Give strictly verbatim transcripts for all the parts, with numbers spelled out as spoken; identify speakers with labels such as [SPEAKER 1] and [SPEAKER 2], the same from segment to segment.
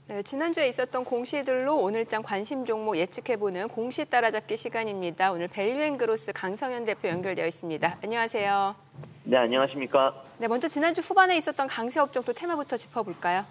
[SPEAKER 1] 네, 지난주에 있었던 공시들로 오늘장 관심 종목 예측해보는 공시 따라잡기 시간입니다. 오늘 밸류앤그로스 강성현 대표 연결되어 있습니다. 안녕하세요.
[SPEAKER 2] 네, 안녕하십니까.
[SPEAKER 1] 네, 먼저 지난주 후반에 있었던 강세 업종도 테마부터 짚어볼까요?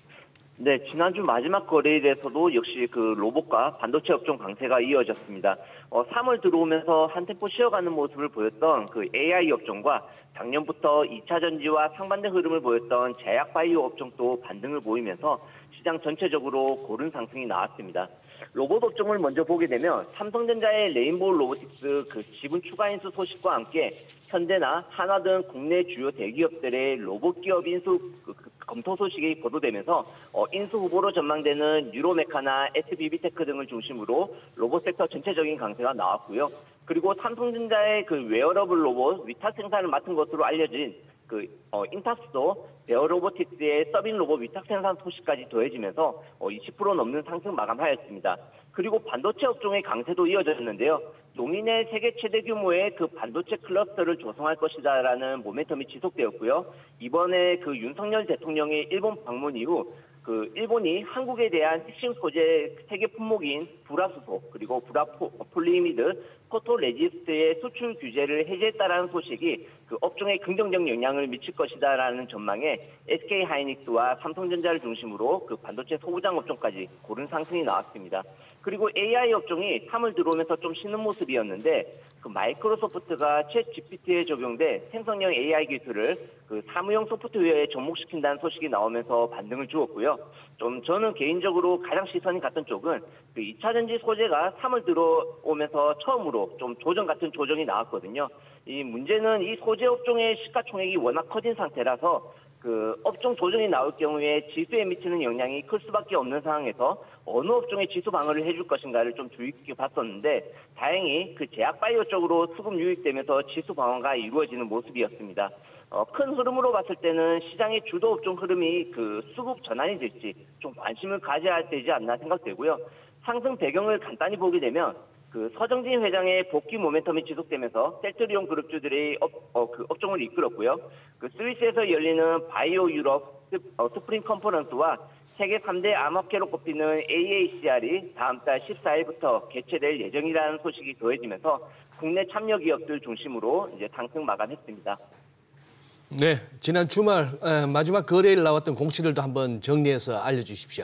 [SPEAKER 1] 네,
[SPEAKER 2] 지난주 마지막 거래일에서도 역시 그 로봇과 반도체 업종 강세가 이어졌습니다. 어, 삼월 들어오면서 한 템포 쉬어가는 모습을 보였던 그 에이아이 업종과 작년부터 이 차 전지와 상반된 흐름을 보였던 제약 바이오 업종도 반등을 보이면서 시장 전체적으로 고른 상승이 나왔습니다. 로봇 업종을 먼저 보게 되면 삼성전자의 레인보우 로보틱스 그 지분 추가 인수 소식과 함께 현대나 한화 등 국내 주요 대기업들의 로봇 기업 인수 그, 그, 검토 소식이 보도되면서 어, 인수 후보로 전망되는 뉴로메카나 에스비비테크 등을 중심으로 로봇 섹터 전체적인 강세가 나왔고요. 그리고 삼성전자의 그 웨어러블 로봇 위탁 생산을 맡은 것으로 알려진 그 어, 인탁스도 베어로보틱스의 서빙 로봇 위탁 생산 소식까지 더해지면서 어, 이십 퍼센트 넘는 상승 마감하였습니다. 그리고 반도체 업종의 강세도 이어졌는데요. 농인의 세계 최대 규모의 그 반도체 클러스터를 조성할 것이다라는 모멘텀이 지속되었고요. 이번에 그 윤석열 대통령의 일본 방문 이후 그 일본이 한국에 대한 핵심 소재 세계 품목인 불화수소 그리고 불화폴리미드 포토레지스트의 수출 규제를 해제했다라는 소식이 그 업종에 긍정적 영향을 미칠 것이다라는 전망에 에스케이하이닉스와 삼성전자를 중심으로 그 반도체 소부장 업종까지 고른 상승이 나왔습니다. 그리고 에이아이 업종이 삼월 들어오면서 좀 쉬는 모습이었는데 그 마이크로소프트가 챗 지피티에 적용된 생성형 에이아이 기술을 그 사무용 소프트웨어에 접목시킨다는 소식이 나오면서 반등을 주었고요. 좀 저는 개인적으로 가장 시선이 갔던 쪽은 그 이 차 전지 소재가 삼월 들어오면서 처음으로 좀 조정 같은 조정이 나왔거든요. 이 문제는 이 소재 업종의 시가총액이 워낙 커진 상태라서 그 업종 조정이 나올 경우에 지수에 미치는 영향이 클 수밖에 없는 상황에서 어느 업종에 지수 방어를 해줄 것인가를 좀 주의 깊게 봤었는데 다행히 그 제약 바이오 쪽으로 수급 유입되면서 지수 방어가 이루어지는 모습이었습니다. 어, 큰 흐름으로 봤을 때는 시장의 주도 업종 흐름이 그 수급 전환이 될지 좀 관심을 가져야 되지 않나 생각되고요. 상승 배경을 간단히 보게 되면 그 서정진 회장의 복귀 모멘텀이 지속되면서 셀트리온 그룹주들이 업, 어, 그 업종을 이끌었고요. 그 스위스에서 열리는 바이오 유럽 스, 어, 스프링 컨퍼런스와 세계 삼 대 암업계로 꼽히는 에이에이씨알이 다음 달 십사 일부터 개최될 예정이라는 소식이 더해지면서 국내 참여 기업들 중심으로 이제 상승 마감했습니다.
[SPEAKER 3] 네, 지난 주말 에, 마지막 거래일 나왔던 공시들도 한번 정리해서 알려주십시오.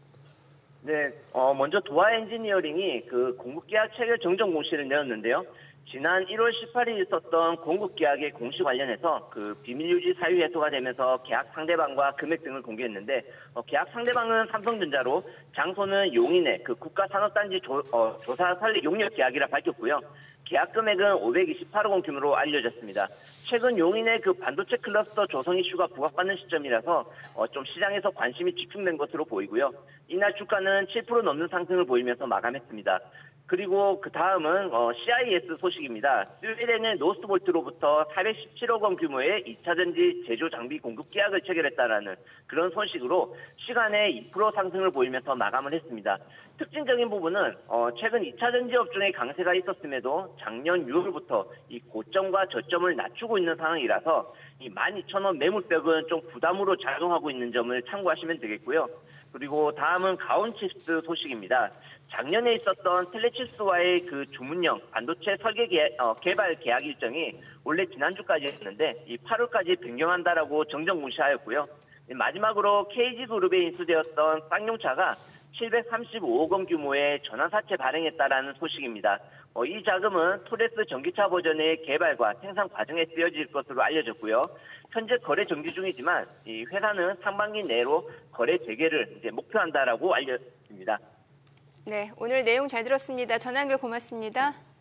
[SPEAKER 2] 네, 어, 먼저 두아 엔지니어링이 그 공급계약 체결 정정 공시를 내었는데요. 지난 일월 십팔일 있었던 공급계약의 공시 관련해서 그 비밀유지 사유 해소가 되면서 계약 상대방과 금액 등을 공개했는데 어, 계약 상대방은 삼성전자로 장소는 용인의 그 국가산업단지 조, 어, 조사 설립 용역 계약이라 밝혔고요. 계약 금액은 오백이십팔억 원 규모로 알려졌습니다. 최근 용인의 그 반도체 클러스터 조성 이슈가 부각받는 시점이라서 어, 좀 시장에서 관심이 집중된 것으로 보이고요. 이날 주가는 칠 퍼센트 넘는 상승을 보이면서 마감했습니다. 그리고 그 다음은 어, 씨아이에스 소식입니다. 스웨덴의 노스볼트로부터 사백십칠억 원 규모의 이 차 전지 제조 장비 공급 계약을 체결했다라는 그런 소식으로 시간에 이 퍼센트 상승을 보이면서 마감을 했습니다. 특징적인 부분은 어, 최근 이 차 전지 업종의 강세가 있었음에도 작년 유월부터 이 고점과 저점을 낮추고 있는 상황이라서 이 만 이천 원 매물벽은 좀 부담으로 작용하고 있는 점을 참고하시면 되겠고요. 그리고 다음은 가온칩스 소식입니다. 작년에 있었던 텔레칩스와의 그 주문형 반도체 설계 개, 어, 개발 계약 일정이 원래 지난주까지였는데 이 팔월까지 변경한다라고 정정 공시하였고요. 마지막으로 케이지그룹에 인수되었던 쌍용차가 칠백삼십오억 원 규모의 전환사채 발행했다라는 소식입니다. 어, 이 자금은 토레스 전기차 버전의 개발과 생산 과정에 쓰여질 것으로 알려졌고요. 현재 거래 정지 중이지만 이 회사는 상반기 내로 거래 재개를 이제 목표한다라고 알렸습니다.
[SPEAKER 1] 네, 오늘 내용 잘 들었습니다. 전화 연결 고맙습니다.